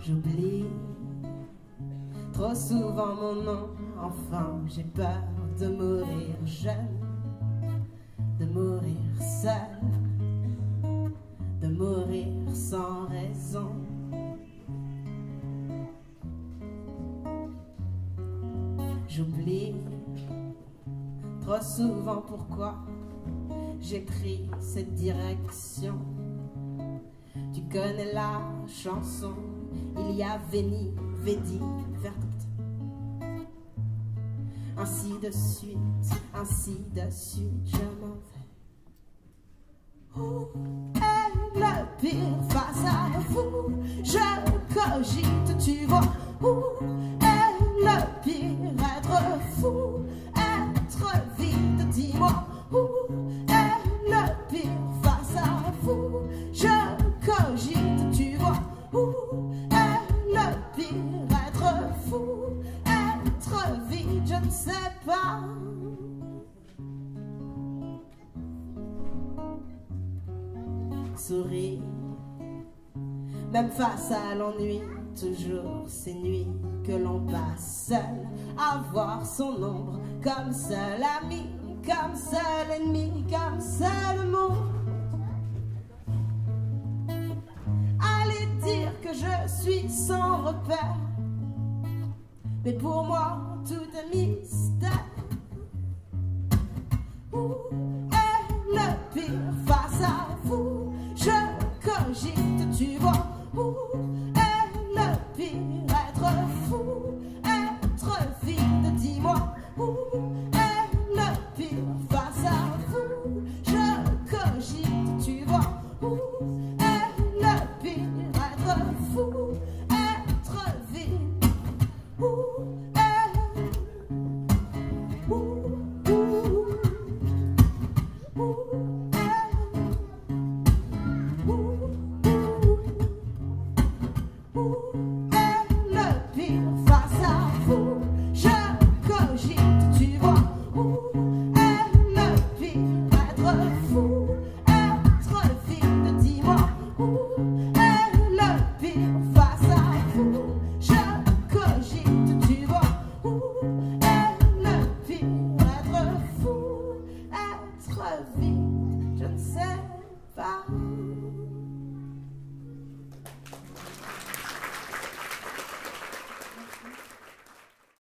J'oublie trop souvent mon nom. Enfin, j'ai peur de mourir jeune, de mourir seul, de mourir sans raison. J'oublie trop souvent pourquoi j'ai pris cette direction. Tu connais la chanson, il y a Veni, Vedi, Verdicto. Ainsi de suite, je m'en vais. Où est le pire face à vous? Je cogite, tu vois. Où est le pire? Être fou, être vide, dis-moi. Où est le pire face à vous? Je cogite, tu vois. Où est le pire? Être fou, être vide, je ne sais pas. Souris, même face à l'ennui, toujours ces nuits que l'on passe seul, à voir son ombre comme seul ami, comme seul ennemi, comme seul monde. Allez dire que je suis sans repère, mais pour moi tout est mystère. Où est le pire face à vous? Je cogite, tu vois. Où est le pire? Être fou, être vide, dis-moi. Où est le pire face à vous? Je cogite, tu vois. Où est le pire? Être fou, être vide. Où